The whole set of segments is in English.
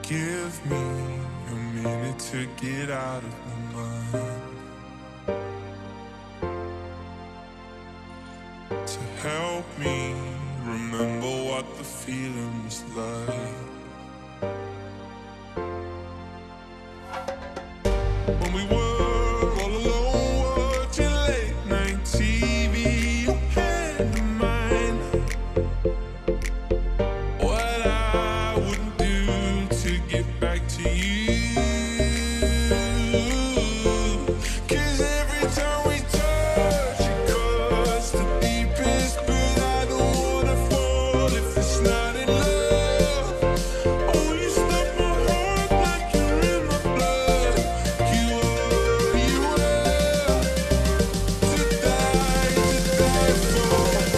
Give me a minute to get out of my mind, to help me remember what the feeling was like when we were all alone watching late night TV. Your hand in mine, what I wouldn't do to get back to you. 'Cause every time we touch, it cuts the deepest. But I don't wanna fall if it's not in love. Oh, you stuck my heart like you're in my blood. You are to die for.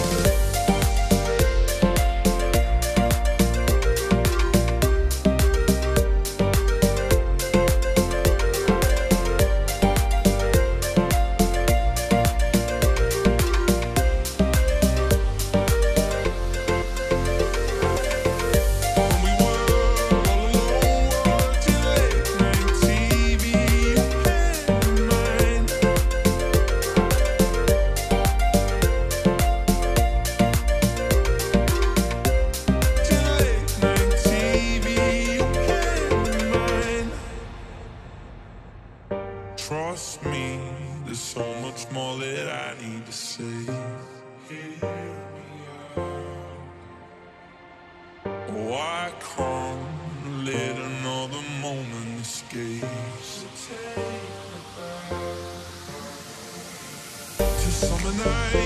Trust me, there's so much more that I need to say. Hear me out. Oh, I can't let another moment escape. So take me back to summer night.